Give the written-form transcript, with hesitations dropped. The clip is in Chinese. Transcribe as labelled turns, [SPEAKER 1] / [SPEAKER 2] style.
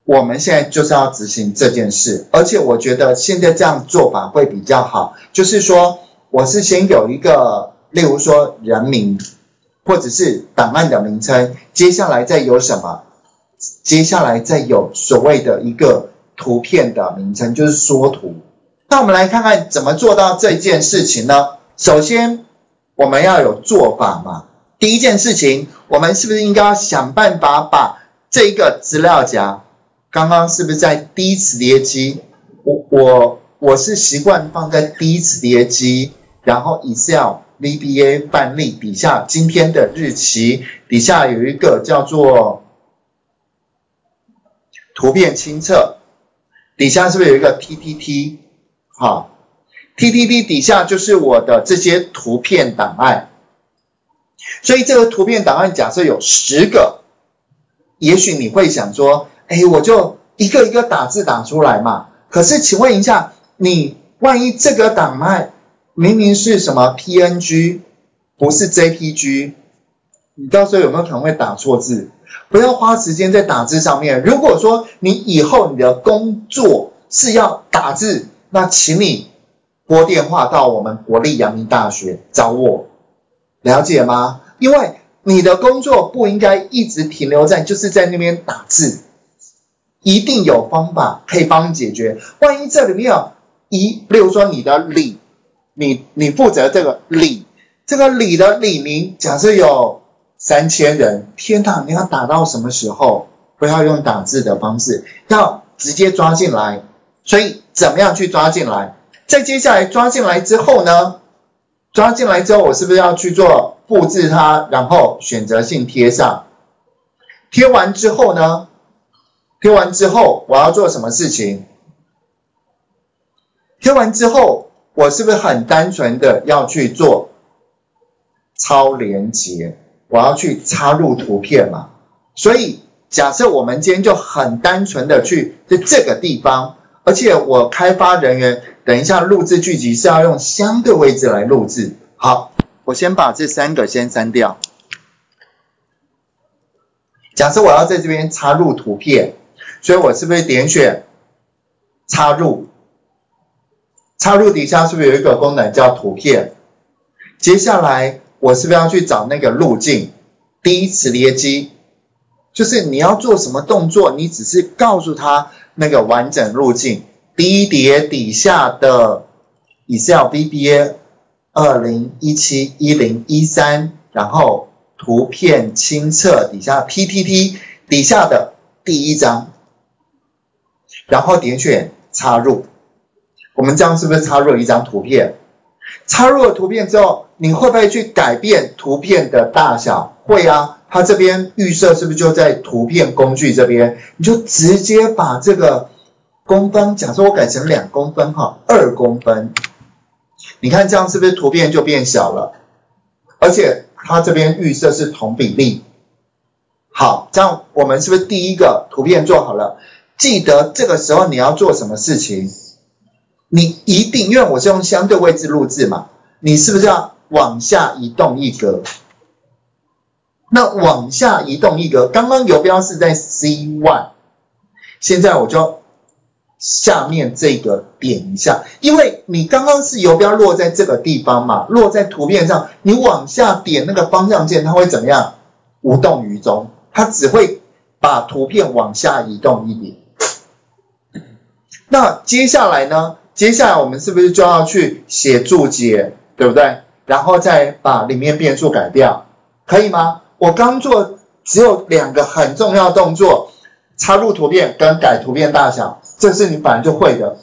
[SPEAKER 1] 我们现在就是要执行这件事，而且我觉得现在这样做法会比较好，就是说我是先有一个，例如说人名或者是档案的名称，接下来再有什么？接下来再有所谓的一个图片的名称，就是缩图。那我们来看看怎么做到这件事情呢？首先我们要有做法嘛。第一件事情，我们是不是应该要想办法把这个资料夹，刚刚是不是在第一磁碟机？我是习惯放在第一磁碟机，然后 Excel VBA 范例底下今天的日期，底下有一个叫做图片清册，底下是不是有一个 TTT？ 好 ，TTT 底下就是我的这些图片档案。所以这个图片档案假设有10个，也许你会想说，我就一个一个打字打出来嘛。可是请问一下，你万一这个档案明明是什么 PNG， 不是 JPG， 你到时候有没有可能会打错字？不要花时间在打字上面。如果说你以后你的工作是要打字，那请你拨电话到我们国立阳明大学找我，了解吗？因为你的工作不应该一直停留在就是在那边打字，一定有方法可以帮你解决。万一这里面有例如说你的李，你负责这个李，这个李的李名假设有3000人，天哪，你要打到什么时候？不要用打字的方式，要直接抓进来。所以怎么样去抓进来？再接下来抓进来之后呢？抓进来之后，我是不是要去做复制它，然后选择性贴上？贴完之后呢？贴完之后我要做什么事情？贴完之后，我是不是很单纯的要去做超连结？我要去插入图片嘛？所以假设我们今天就很单纯的去在这个地方，而且我开发人员等一下录制剧集是要用相对位置来录制。好，我先把这3个先删掉。假设我要在这边插入图片，所以我是不是点选插入？插入底下是不是有一个功能叫图片？接下来我是不是要去找那个路径？第一磁碟机，就是你要做什么动作，你只是告诉他那个完整路径。第一碟底下的 Excel VBA 2017-1013，然后图片清册底下 TTT 底下的第1张，然后点选插入。我们这样是不是插入了一张图片？插入了图片之后，你会不会去改变图片的大小？会啊，它这边预设是不是就在图片工具这边？你就直接把这个公分，假设我改成2公分2公分，你看这样是不是图片就变小了？而且它这边预设是同比例。好，这样我们是不是第一个图片做好了？记得这个时候你要做什么事情？你一定，因为我是用相对位置录制嘛，你是不是要往下移动1格？那往下移动1格，刚刚游标是在 C1， 现在我就下面这个点一下，因为你刚刚是游标落在这个地方嘛，落在图片上，你往下点那个方向键，它会怎么样？无动于衷，它只会把图片往下移动一点。那接下来呢？接下来我们是不是就要去写注解，对不对？然后再把里面变数改掉，可以吗？我刚做只有2个很重要的动作，插入图片跟改图片大小，这是你本来就会的。